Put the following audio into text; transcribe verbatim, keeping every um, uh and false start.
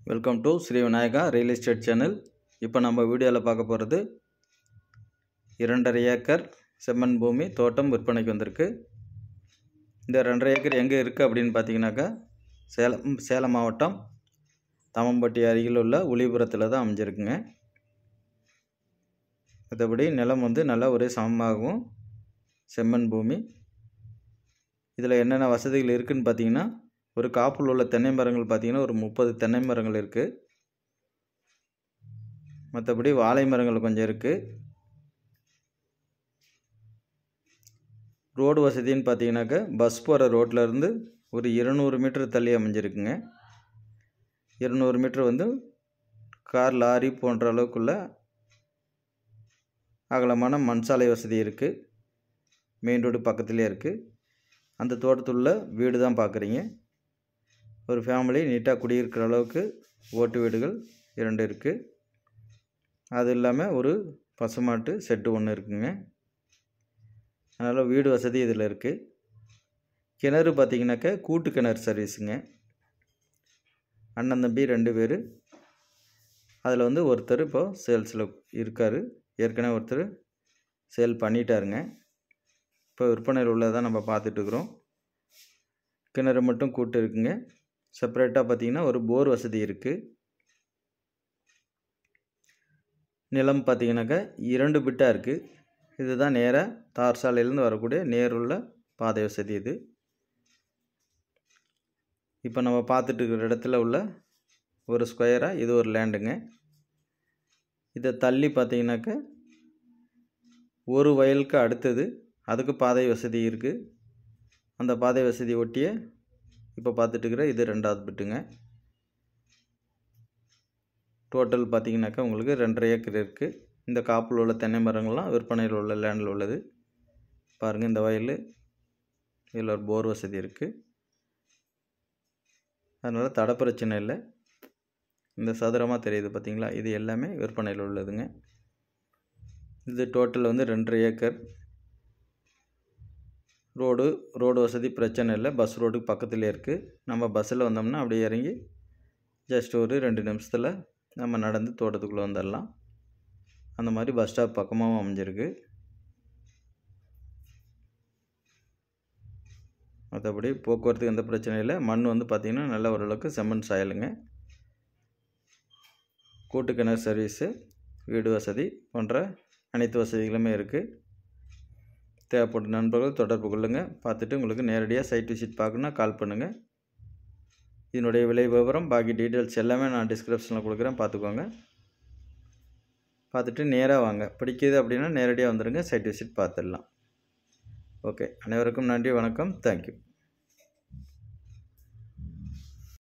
Welcome to Shri Vinayaka real estate channel. இப்போ நம்ம வீடியோவில் பார்க்க போகிறது இரண்டரை ஏக்கர் செம்மண் பூமி தோட்டம் விற்பனைக்கு வந்திருக்கு. இந்த ரெண்டரை ஏக்கர் எங்கே இருக்குது அப்படின்னு பார்த்தீங்கன்னாக்கா சேலம் சேலம் மாவட்டம் தமம்பட்டி அருகில் உள்ள உளிபுரத்தில் தான் அமைஞ்சிருக்குங்க. மற்றபடி நிலம் வந்து நல்லா ஒரே சமமாகவும் செம்மண் பூமி. இதில் என்னென்ன வசதிகள் இருக்குதுன்னு பார்த்தீங்கன்னா, ஒரு காப்பில் உள்ள தென்னை மரங்கள் பார்த்திங்கன்னா ஒரு முப்பது தென்னை மரங்கள் இருக்குது. மற்றபடி வாழை மரங்கள் கொஞ்சம் இருக்குது. ரோடு வசதின்னு பார்த்தீங்கன்னாக்கா பஸ் போகிற ரோட்லேருந்து ஒரு இருநூறு மீட்டர் தள்ளி அமைஞ்சிருக்குங்க. இருநூறு மீட்டர் வந்து கார் லாரி போன்ற அளவுக்குள்ள அகலமான மண் சாலை வசதி இருக்குது. மெயின் ரோடு பக்கத்துலேயே இருக்குது. அந்த தோட்டத்துள்ள வீடு தான் பார்க்குறீங்க. ஒரு ஃபேமிலி நீட்டாக குடியிருக்கிற அளவுக்கு ஓட்டு வீடுகள் இரண்டு இருக்குது. அது இல்லாமல் ஒரு பசுமாட்டு செட்டு ஒன்று இருக்குங்க. அதனால் வீடு வசதி இதில் இருக்குது. கிணறு பார்த்திங்கனாக்கா கூட்டு கிணறு சர்வீஸுங்க. அண்ணன் தம்பி ரெண்டு பேர். அதில் வந்து ஒருத்தர் இப்போது சேல்ஸில் இருக்கார். ஏற்கனவே ஒருத்தர் சேல் பண்ணிட்டாருங்க. இப்போ விற்பனையில் உள்ளதான் நம்ம பார்த்துட்ருக்குறோம். கிணறு மட்டும் கூட்டு இருக்குங்க. செப்பரேட்டாக பார்த்திங்கன்னா ஒரு போர் வசதி இருக்குது. நிலம் பார்த்திங்கனாக்கா இரண்டு பிட்டாக இருக்குது. இதுதான் நேராக தார் சாலையிலேருந்து வரக்கூடிய நேருள்ள பாதை வசதி. இது இப்போ நம்ம பார்த்துட்டு இருக்கிற இடத்துல உள்ள ஒரு ஸ்கொயராக இது ஒரு லேண்டுங்க. இதை தள்ளி பார்த்திங்கனாக்கா ஒரு வயலுக்கு அடுத்தது அதுக்கு பாதை வசதி இருக்குது. அந்த பாதை வசதி ஒட்டிய இப்போ பார்த்துட்டு இருக்கிற இது ரெண்டாவது பிட்டுங்க. டோட்டல் பார்த்திங்கனாக்கா உங்களுக்கு ரெண்டரை ஏக்கர் இருக்குது. இந்த காப்பில் உள்ள தென்னை மரங்கள்லாம் விற்பனையில் உள்ள லேண்டில் உள்ளது. பாருங்கள், இந்த வயல் இதில் ஒரு போர் வசதி இருக்குது. அதனால் தடை பிரச்சனை இல்லை. இந்த சதுரமாக தெரியுது பார்த்திங்களா, இது எல்லாமே விற்பனையில் உள்ளதுங்க. இது டோட்டல் வந்து ரெண்டரை ஏக்கர். ரோடு ரோடு வசதி பிரச்சனை இல்லை. பஸ் ரோடுக்கு பக்கத்துலேயே இருக்குது. நம்ம பஸ்ஸில் வந்தோம்னா அப்படியே இறங்கி ஜஸ்ட் ஒரு ரெண்டு நிமிஷத்தில் நம்ம நடந்து தோட்டத்துக்குள்ளே வந்துடலாம். அந்த மாதிரி பஸ் ஸ்டாப் பக்கமாகவும் அமைஞ்சிருக்கு. மற்றபடி போக்குவரத்துக்கு எந்த பிரச்சனையும் இல்லை. மண் வந்து பார்த்திங்கன்னா நல்ல ஓரளவுக்கு செம்மண் சாயலுங்க. கூட்டு கிணறு சர்வீஸு, வீடு வசதி போன்ற அனைத்து வசதிகளுமே இருக்குது. தேவைப்பட்ட நண்பர்கள் தொடர்பு கொள்ளுங்கள். பார்த்துட்டு உங்களுக்கு நேரடியாக சைட் விசிட் பார்க்கணுன்னா கால் பண்ணுங்கள். இதனுடைய விலை விவரம் பாக்கி டீட்டெயில்ஸ் எல்லாமே நான் டிஸ்கிரிப்ஷனில் கொடுக்குறேன், பார்த்துக்கோங்க. பார்த்துட்டு நேராக வாங்க. பிடிக்குது அப்படின்னா நேரடியாக வந்துடுங்க, சைட் விசிட் பார்த்துடலாம். ஓகே, அனைவருக்கும் நன்றி, வணக்கம், தேங்க்யூ.